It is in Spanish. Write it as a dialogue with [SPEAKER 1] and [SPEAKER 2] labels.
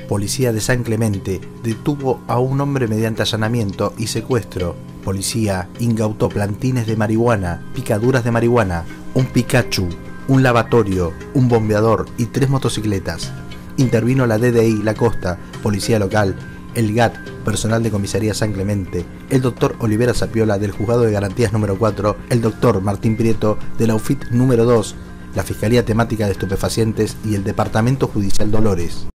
[SPEAKER 1] Policía de San Clemente detuvo a un hombre mediante allanamiento y secuestro. Policía incautó plantines de marihuana, picaduras de marihuana, un Pikachu, un lavatorio, un bombeador y 3 motocicletas. Intervino la DDI La Costa, Policía Local, el GAT, personal de Comisaría San Clemente, el Dr. Olivera Sapiola del Juzgado de Garantías número 4, el Dr. Martín Prieto de la UFIT número 2, la Fiscalía Temática de Estupefacientes y el Departamento Judicial Dolores.